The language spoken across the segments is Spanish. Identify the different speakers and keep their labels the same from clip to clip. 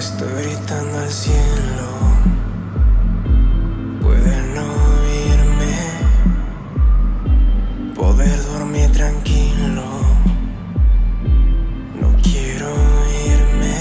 Speaker 1: Estoy gritando al cielo, puedes no oírme, poder dormir tranquilo. No quiero irme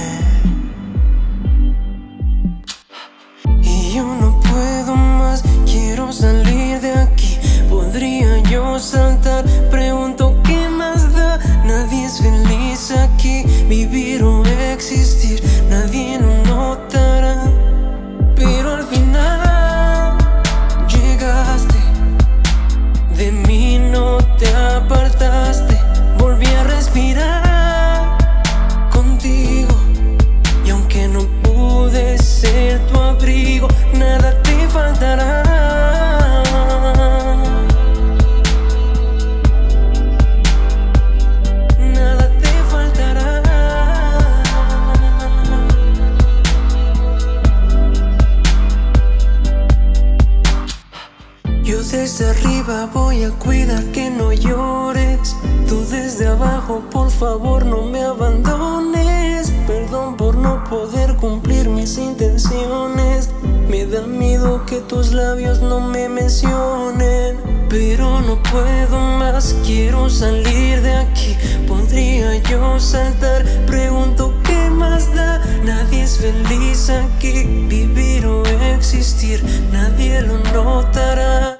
Speaker 1: y yo no puedo más, quiero salir de aquí. Podría yo saltar, pregunto qué más da. Nadie es feliz aquí, vivir o existir, nadie lo notará. Pero al final llegaste, de mí no te apartaste. Volví a respirar contigo, y aunque no pude ser tu abrigo, nada te faltará. Yo desde arriba voy a cuidar que no llores. Tú desde abajo, por favor, no me abandones. Perdón por no poder cumplir mis intenciones. Me da miedo que tus labios no me mencionen. Pero no puedo más, quiero salir de aquí. Podría yo saltar, pregunto qué más da. Nadie es feliz aquí, vivir o existir, nadie lo notará.